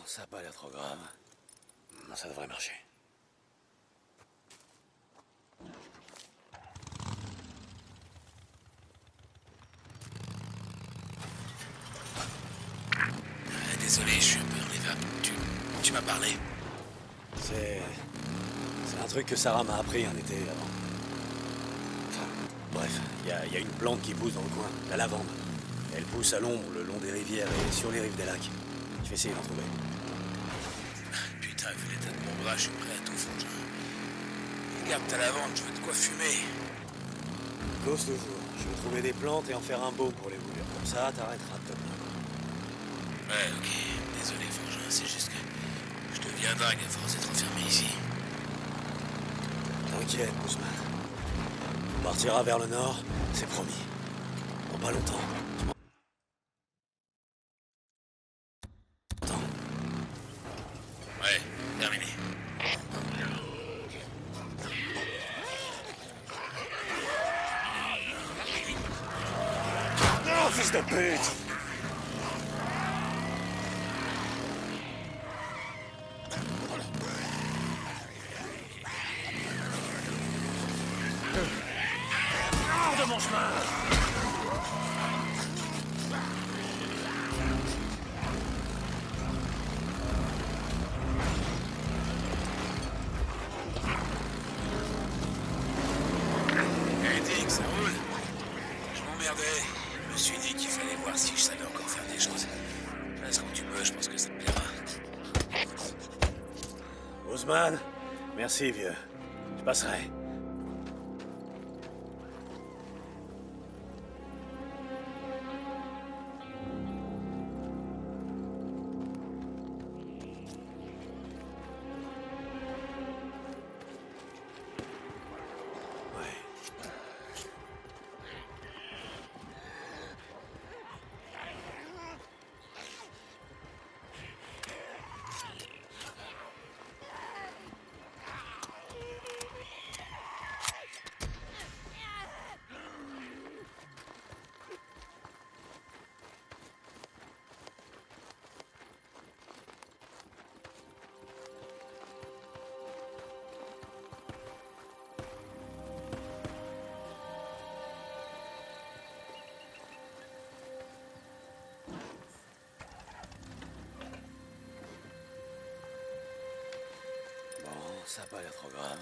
Ça a pas l'air trop grave. Ça devrait marcher. Désolé, je suis un peu en évape. Tu m'as parlé. C'est un truc que Sarah m'a appris un été avant. Enfin, bref, il y a une plante qui pousse dans le coin, la lavande. Elle pousse à l'ombre le long des rivières et sur les rives des lacs. Je vais essayer d'en trouver. Putain, vu l'état de mon bras, je suis prêt à tout fondre. Garde ta lavande, je veux de quoi fumer. Cause toujours. Je veux trouver des plantes et en faire un baume pour les moulures. Comme ça, t'arrêteras de te plaindre. Ouais, ok. Désolé, Frangin, c'est juste que je deviens dingue à force d'être enfermé ici. T'inquiète, Guzman. On partira vers le nord, c'est promis. Dans pas longtemps. Attends. Ouais, terminé. Non, fils de pute! Hors de mon chemin! Hey Dick, ça roule? Je m'emmerdais. Je me suis dit qu'il fallait voir si je savais encore faire des choses. Reste quand tu peux, je pense que ça te plaira. Guzman, merci vieux. Je passerai. Ça a pas l'air trop grave.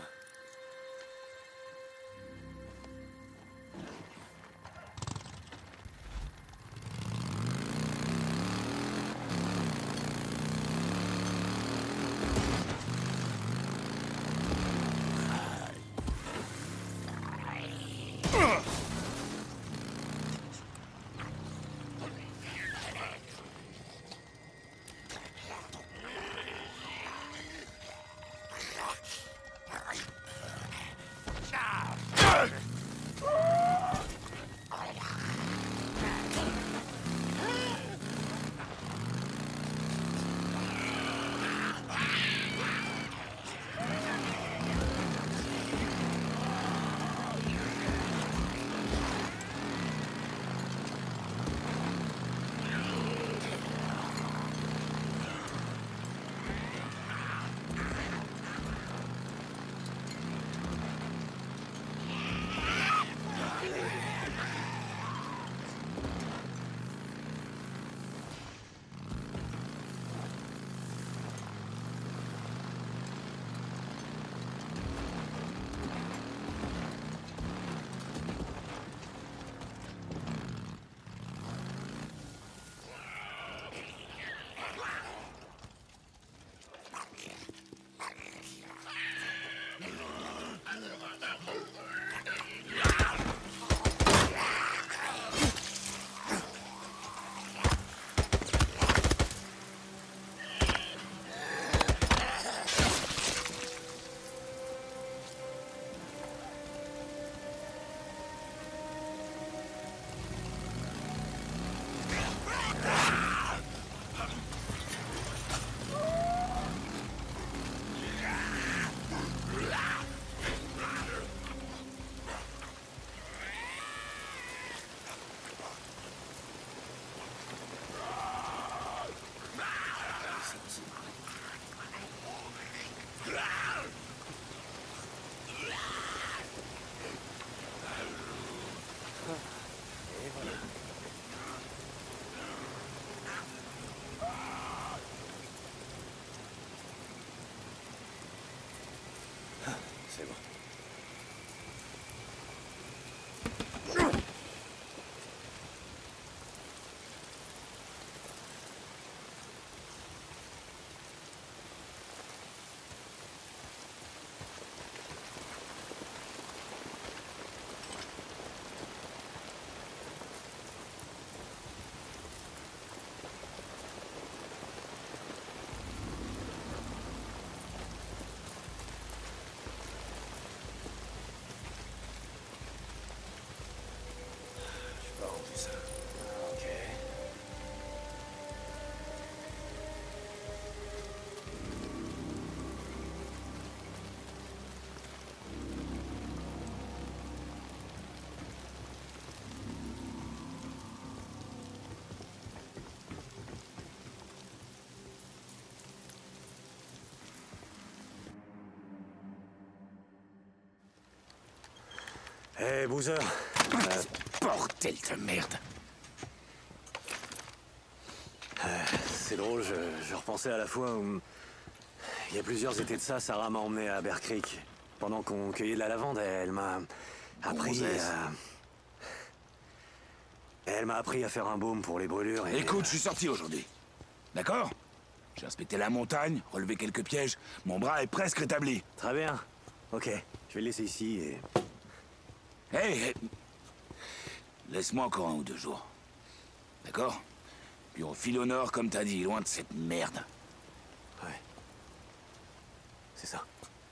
C'est bon. Ça. Ok. Hé, Boozer. Bordel de merde. C'est drôle, je repensais à la fois où... Il y a plusieurs étés de ça, Sarah m'a emmené à Bear Creek. Pendant qu'on cueillait de la lavande, elle m'a appris à... Elle m'a appris à faire un baume pour les brûlures et... Écoute, je suis sorti aujourd'hui. D'accord? J'ai inspecté la montagne, relevé quelques pièges. Mon bras est presque rétabli. Très bien. Ok, je vais le laisser ici et... Hey, laisse-moi encore 1 ou 2 jours. D'accord? Puis on file au nord, comme t'as dit, loin de cette merde. Ouais. C'est ça.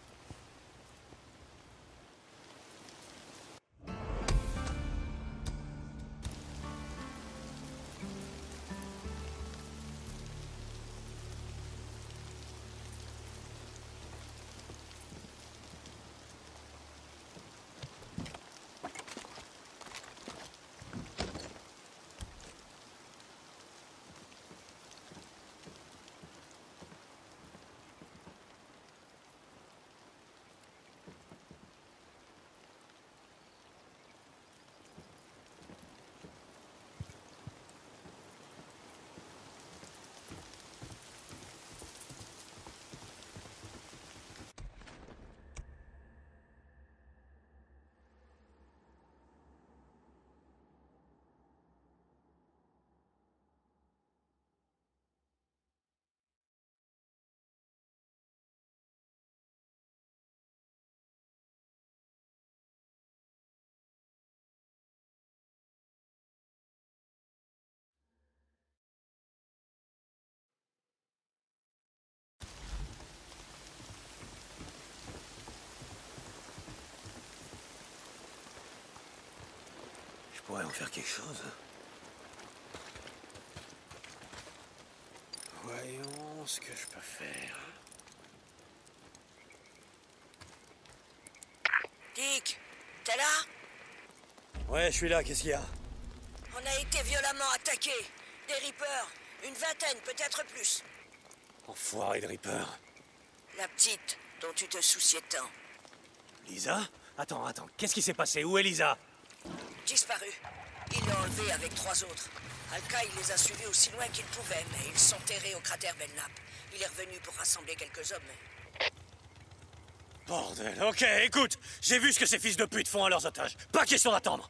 Je pourrais en faire quelque chose. Voyons ce que je peux faire. Dick, t'es là? Ouais, je suis là, qu'est-ce qu'il y a? On a été violemment attaqués. Des Reapers, une vingtaine, peut-être plus. Enfoiré de Reaper. La petite dont tu te souciais tant. Lisa? Attends, qu'est-ce qui s'est passé? Où est Lisa? Disparu. Il l'a enlevée avec 3 autres. Alka, il les a suivis aussi loin qu'il pouvait, mais ils sont terrés au cratère Belknap. Il est revenu pour rassembler quelques hommes, mais... Bordel, ok, écoute, j'ai vu ce que ces fils de pute font à leurs otages. Pas question d'attendre.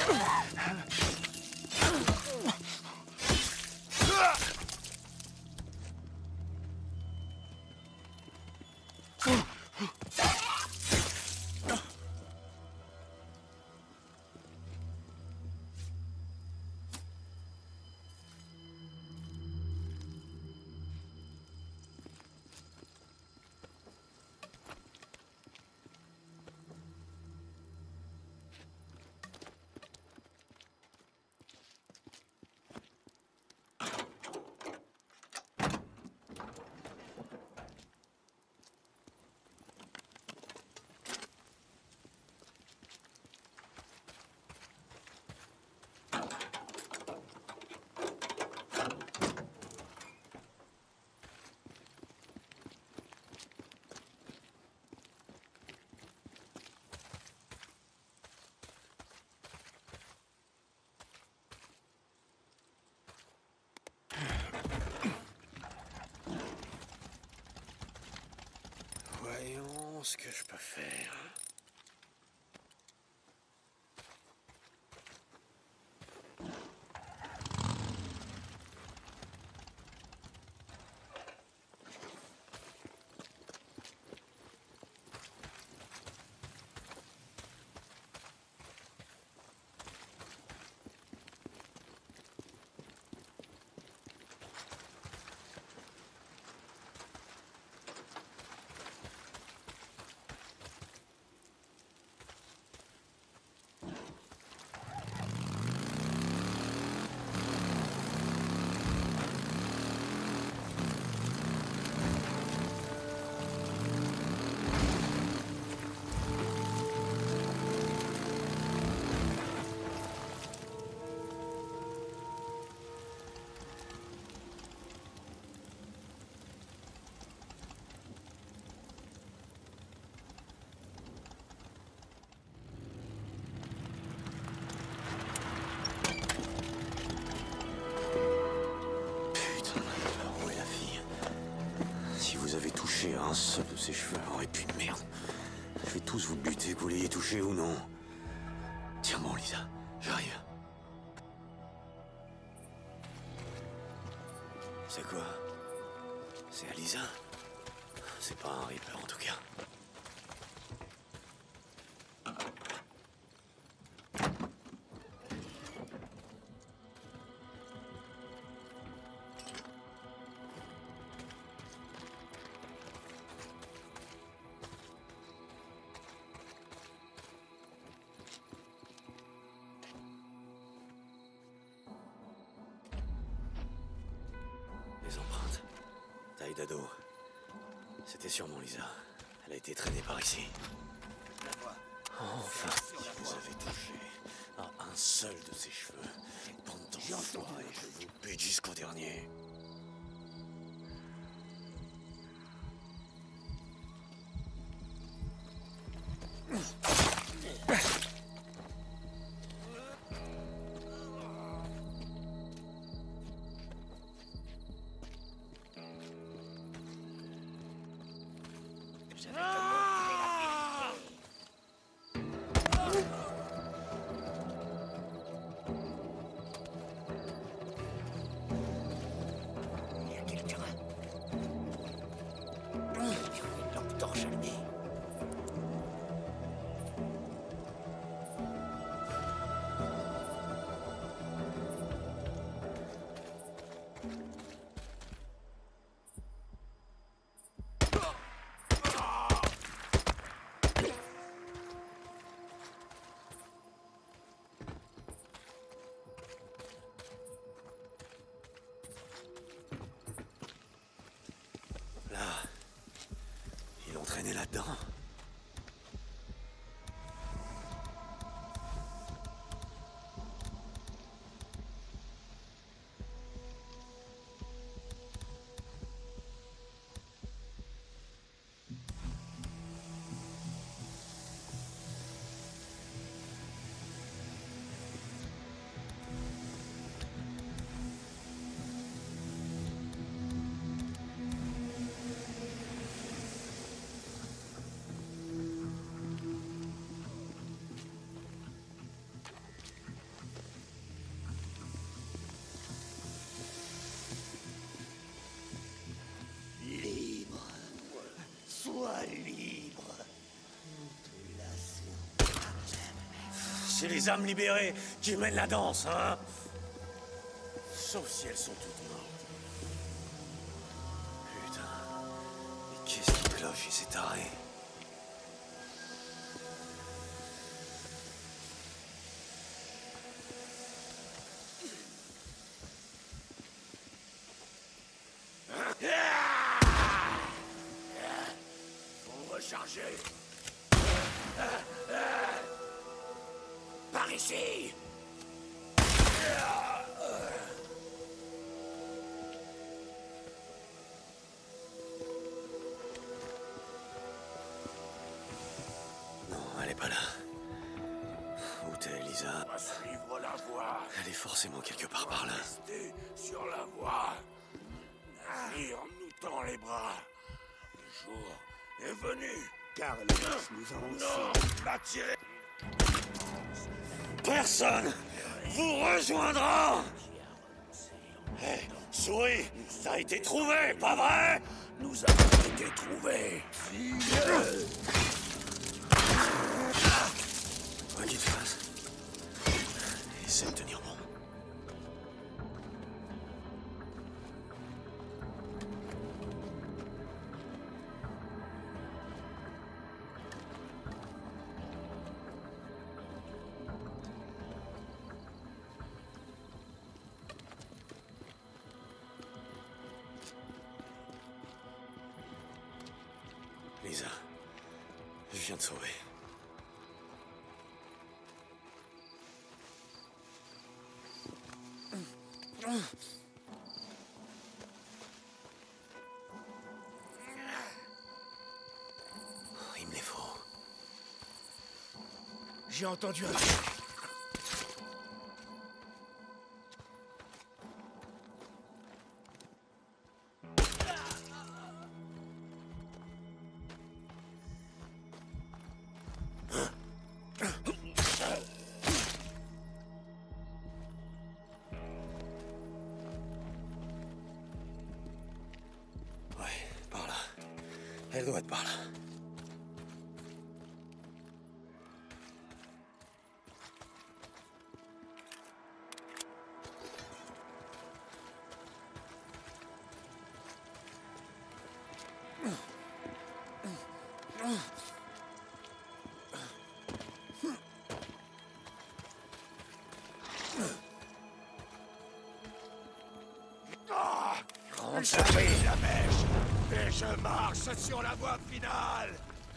Voyons ce que je peux faire. Un seul de ses cheveux, et puis merde. Je vais tous vous buter, que vous l'ayez touché ou non. Tiens bon, Lisa, j'arrive. C'est quoi? C'est Alisa? C'est pas un Reaper en tout cas. Les empreintes. Taille d'ado. C'était sûrement Lisa. Elle a été traînée par ici. Enfin, si vous avez touché à un seul de ses cheveux, bande d'enfoirés, je vous bute jusqu'au dernier. Traîner là-dedans. c'est les âmes libérées qui mènent la danse, hein? Sauf si elles sont toutes mortes. Putain. Mais qu'est-ce qui cloche chez ces tarés? Faut recharger. Par ici. Non, elle est pas là. Où t'es, Lisa? On va suivre la voie. Elle est forcément quelque part par là. Rester sur la voie. Navire nous tend les bras. Le jour est venu. Car les nous ont non attiré. Personne vous rejoindra! Hé, souris, ça a été trouvé, pas vrai? Nous avons été trouvés. Quoi qu'il te fasse, essaie de tenir bon. Lisa, je viens te sauver. Il me les faut. J'ai entendu un... Ouais, par là. Elle doit être par là. J'avais la mèche et je marche sur la voie finale.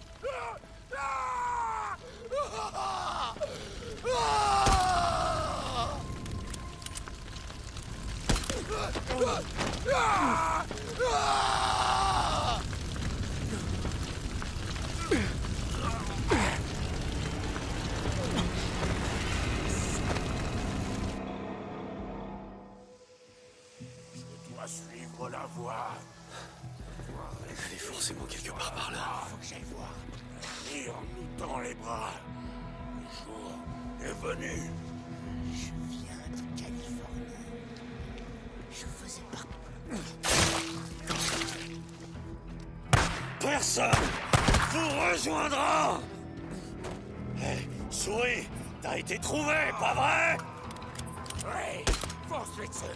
Je dois suivre la voie. Elle est forcément quelque part par là. Faut que j'aille voir. L'avenir nous tend les bras. Le jour est venu. Je viens de Californie. Je faisais pas... Personne vous rejoindra! Hé, souris, t'as été trouvé, pas vrai? Oui, fonce-lui dessus.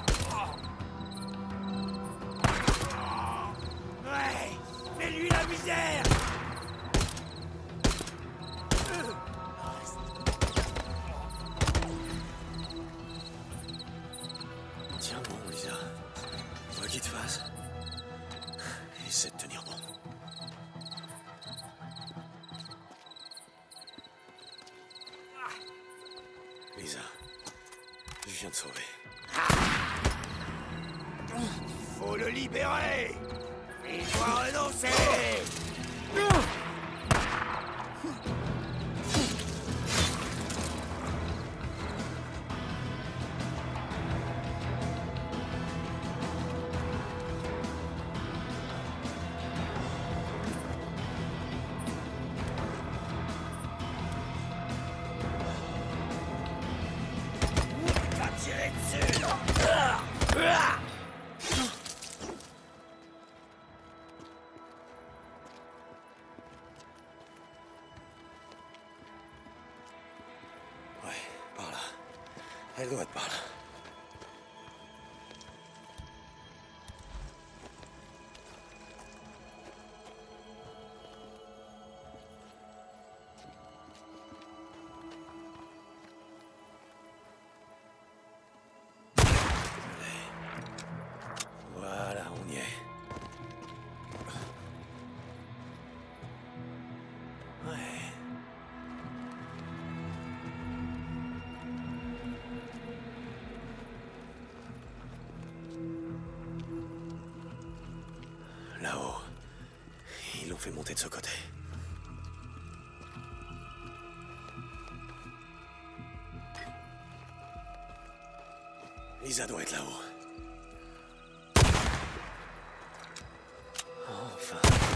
Ouais, mets-lui la misère. Tiens bon, Lisa. Quoi qu'il te fasse, essaie de tenir bon. Lisa, je viens de sauver. Faut le libérer. Il doit renoncer. Va tirer dessus. Elle doit être par là. Voilà, on y est. Ouais. Là-haut. Ils l'ont fait monter de ce côté. Lisa doit être là-haut. Enfin.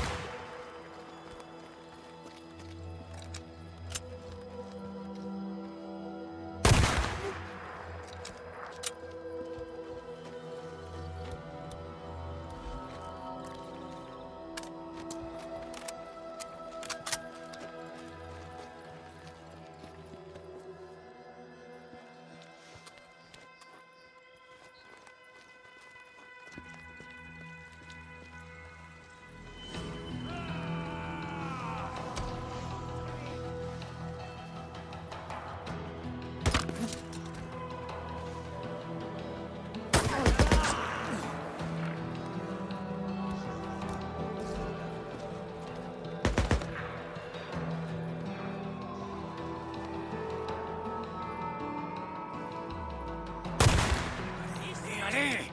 Allez!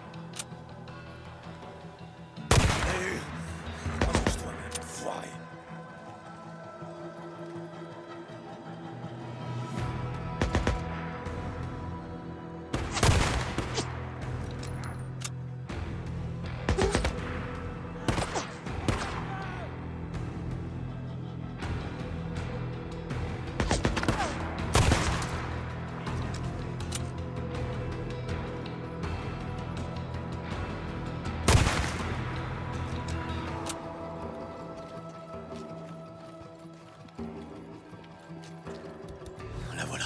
Avance-toi, même, foiré! La voilà.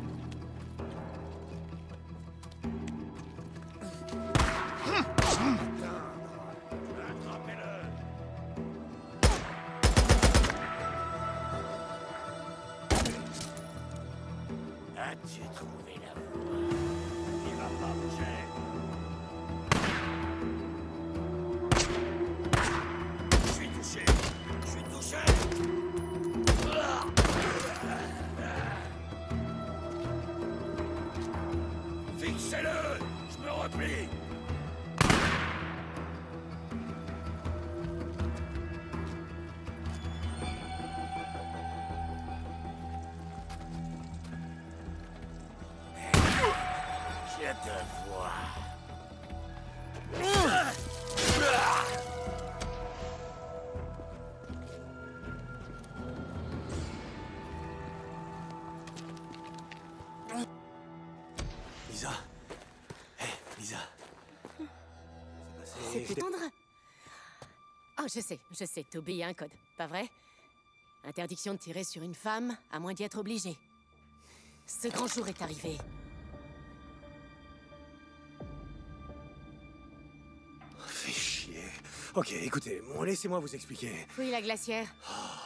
As-tu trouvé la voie? Il va pas bouger. Je suis touché. Je suis touché. Fixez-le! Je me replie! Je te vois. Lisa. Hé, Lisa. C'est plus tendre. Oh, je sais, t'obéis à un code, pas vrai? Interdiction de tirer sur une femme, à moins d'y être obligé. Ce grand jour est arrivé. Fais chier. Ok, écoutez, bon, laissez-moi vous expliquer. Fouille la glacière. Oh,